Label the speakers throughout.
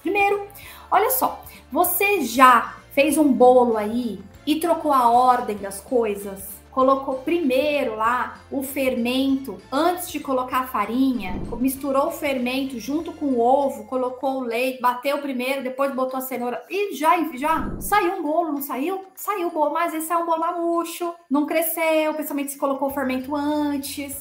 Speaker 1: Primeiro, olha só, você já fez um bolo aí e trocou a ordem das coisas? Colocou primeiro lá o fermento antes de colocar a farinha, misturou o fermento junto com o ovo, colocou o leite, bateu primeiro, depois botou a cenoura e já saiu um bolo, não saiu? Saiu o bolo, mas esse é um bolo murcho, não cresceu, principalmente se colocou o fermento antes,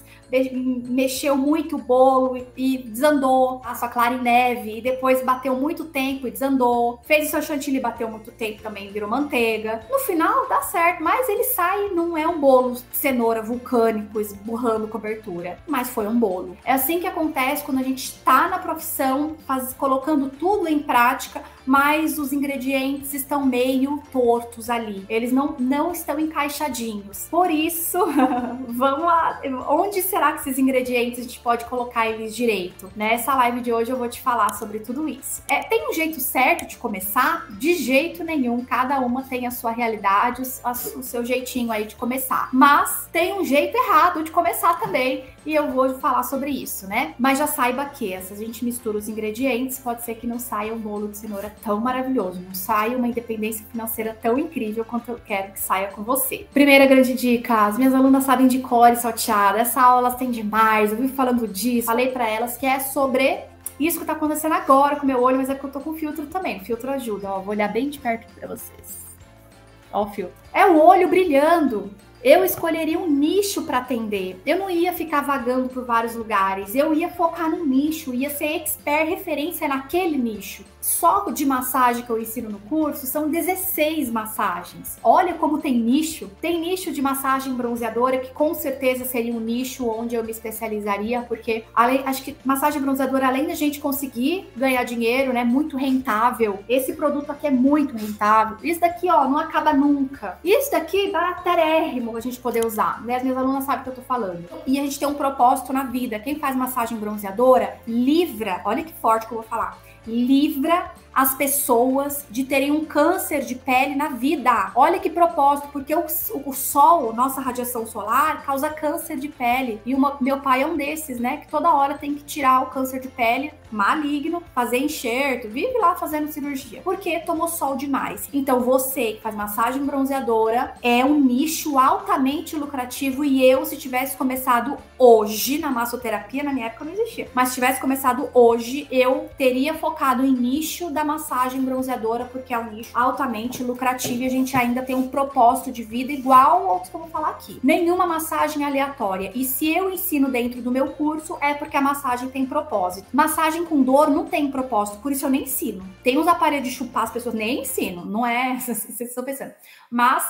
Speaker 1: mexeu muito o bolo e desandou, a sua clara em neve, e depois bateu muito tempo e desandou, fez o seu chantilly, bateu muito tempo também, virou manteiga. No final dá certo, mas ele sai, não é um bolo de cenoura vulcânico esburrando cobertura, mas foi um bolo. É assim que acontece quando a gente está na profissão, colocando tudo em prática, mas os ingredientes estão meio tortos ali. Eles não estão encaixadinhos. Por isso, vamos lá. Onde será que esses ingredientes a gente pode colocar eles direito? Nessa live de hoje eu vou te falar sobre tudo isso. Tem um jeito certo de começar? De jeito nenhum. Cada uma tem a sua realidade, o seu jeitinho aí de começar. Mas tem um jeito errado de começar também. E eu vou falar sobre isso, né? Mas já saiba que se a gente mistura os ingredientes, pode ser que não saia um bolo de cenoura tão maravilhoso, não saia uma independência financeira tão incrível quanto eu quero que saia com você. Primeira grande dica, as minhas alunas sabem de cor e salteada, essa aula elas têm demais, eu vivo falando disso, falei pra elas que é sobre isso que tá acontecendo agora com o meu olho, mas é que eu tô com filtro também, o filtro ajuda, ó, vou olhar bem de perto pra vocês. Ó o filtro. É o olho brilhando. Eu escolheria um nicho para atender. Eu não ia ficar vagando por vários lugares. Eu ia focar num nicho, ia ser expert, referência naquele nicho. Só de massagem que eu ensino no curso são 16 massagens. Olha como tem nicho. Tem nicho de massagem bronzeadora, que com certeza seria um nicho onde eu me especializaria, porque acho que massagem bronzeadora, além da gente conseguir ganhar dinheiro, né, muito rentável. Esse produto aqui é muito rentável. Isso daqui, ó, não acaba nunca. Isso daqui, baratarérrimo a gente poder usar, né? As minhas alunas sabem o que eu tô falando. E a gente tem um propósito na vida. Quem faz massagem bronzeadora, livra, olha que forte que eu vou falar, livra as pessoas de terem um câncer de pele na vida. Olha que propósito, porque o sol, nossa radiação solar, causa câncer de pele. E meu pai é um desses, né? Que toda hora tem que tirar o câncer de pele maligno, fazer enxerto, vive lá fazendo cirurgia. Porque tomou sol demais. Então você que faz massagem bronzeadora é um nicho altamente lucrativo e eu, se tivesse começado hoje na massoterapia, na minha época não existia, mas se tivesse começado hoje, eu teria focado em nicho da massagem bronzeadora, porque é um nicho altamente lucrativo e a gente ainda tem um propósito de vida igual outros que eu vou falar aqui. Nenhuma massagem aleatória. E se eu ensino dentro do meu curso, é porque a massagem tem propósito. Massagem com dor não tem propósito, por isso eu nem ensino. Tem uns aparelhos de chupar as pessoas, nem ensino, não é? Vocês estão pensando. Mas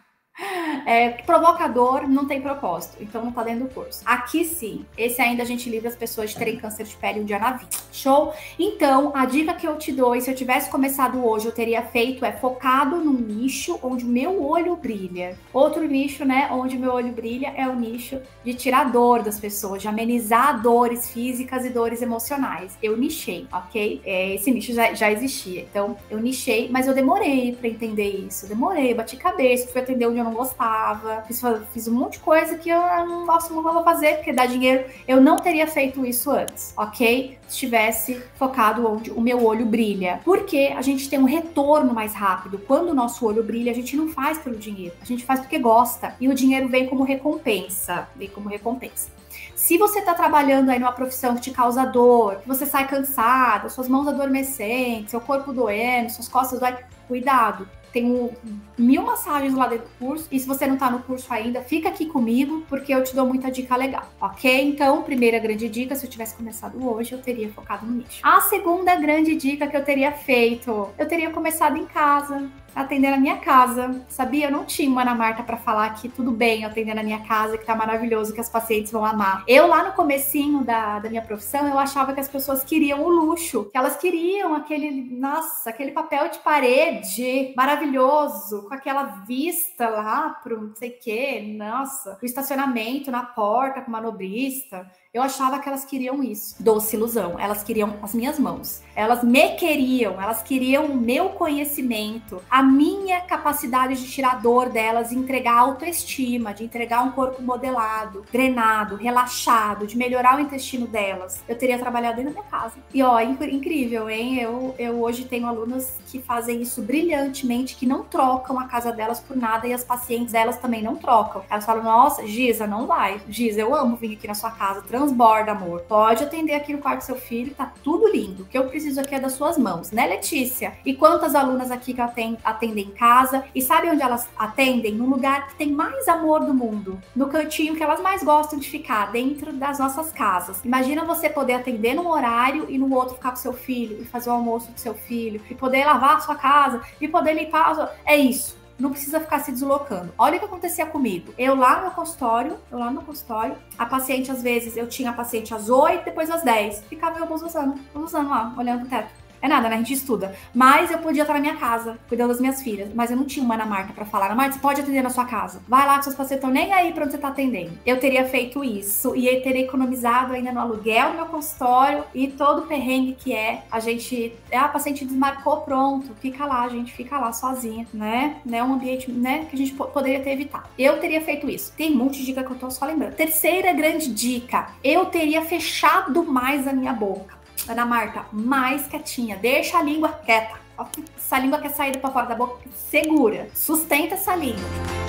Speaker 1: provocador não tem propósito, então não tá dentro do curso. Aqui sim, esse ainda a gente livra as pessoas de terem câncer de pele um dia na vida. Show? Então, a dica que eu te dou, e se eu tivesse começado hoje, eu teria feito, focado num nicho onde o meu olho brilha. Outro nicho, né, onde o meu olho brilha é o nicho de tirar dor das pessoas, de amenizar dores físicas e dores emocionais. Eu nichei, ok? Esse nicho já existia, então eu nichei, mas eu demorei pra entender isso. Eu bati cabeça, fui atender onde eu não gostava, fiz um monte de coisa que eu não gosto, não vou fazer, porque dá dinheiro. Eu não teria feito isso antes, ok? Se tivesse focado onde o meu olho brilha. Porque a gente tem um retorno mais rápido. Quando o nosso olho brilha, a gente não faz pelo dinheiro, a gente faz porque gosta. E o dinheiro vem como recompensa. Se você tá trabalhando aí numa profissão que te causa dor, que você sai cansada, suas mãos adormecentes, seu corpo doendo, suas costas doendo, cuidado. Tenho 1000 massagens lá dentro do curso. E se você não tá no curso ainda, fica aqui comigo, porque eu te dou muita dica legal, ok? Então, primeira grande dica, se eu tivesse começado hoje, eu teria focado no nicho. A segunda grande dica que eu teria feito, eu teria começado em casa, atender na minha casa, sabia? Eu não tinha uma Ana Marta pra falar que tudo bem eu atender na minha casa, que tá maravilhoso, que as pacientes vão amar. Eu lá no comecinho da minha profissão, eu achava que as pessoas queriam o luxo, que elas queriam aquele papel de parede maravilhoso, com aquela vista lá pro não sei o que, nossa, o estacionamento na porta com manobrista. Eu achava que elas queriam isso. Doce ilusão. Elas queriam as minhas mãos. Elas me queriam. Elas queriam o meu conhecimento, a minha capacidade de tirar dor delas e entregar autoestima, de entregar um corpo modelado, drenado, relaxado, de melhorar o intestino delas. Eu teria trabalhado dentro da minha casa. E ó, incrível, hein? Eu hoje tenho alunas que fazem isso brilhantemente, que não trocam a casa delas por nada e as pacientes delas também não trocam. Elas falam, nossa, Giza, não vai. Giza, eu amo vir aqui na sua casa, transborda, amor. Pode atender aqui no quarto do seu filho, tá tudo lindo. O que eu preciso aqui é das suas mãos, né, Letícia? E quantas alunas aqui que atendem em casa? E sabe onde elas atendem? No lugar que tem mais amor do mundo. No cantinho que elas mais gostam de ficar, dentro das nossas casas. Imagina você poder atender num horário e no outro ficar com seu filho, e fazer o almoço do seu filho, e poder lavar a sua casa, e poder limpar a sua... É isso. Não precisa ficar se deslocando. Olha o que acontecia comigo. Eu lá no consultório, a paciente, às vezes, eu tinha a paciente às 8, depois às 10. Ficava eu usando lá, olhando pro teto. É nada, né? A gente estuda. Mas eu podia estar na minha casa, cuidando das minhas filhas. Mas eu não tinha uma Ana Marta pra falar. Ana Marta, você pode atender na sua casa. Vai lá que seus pacientes estão nem aí pra onde você tá atendendo. Eu teria feito isso. E eu teria economizado ainda no aluguel do meu consultório. E todo o perrengue que é. A paciente desmarcou, pronto. Fica lá, gente. Fica lá sozinha, né? Um ambiente, né? Que a gente poderia ter evitado. Eu teria feito isso. Tem um monte de dica que eu tô só lembrando. Terceira grande dica. Eu teria fechado mais a minha boca. Ana Marta, mais quietinha. Deixa a língua quieta. Essa língua quer sair pra fora da boca, segura. Sustenta essa língua.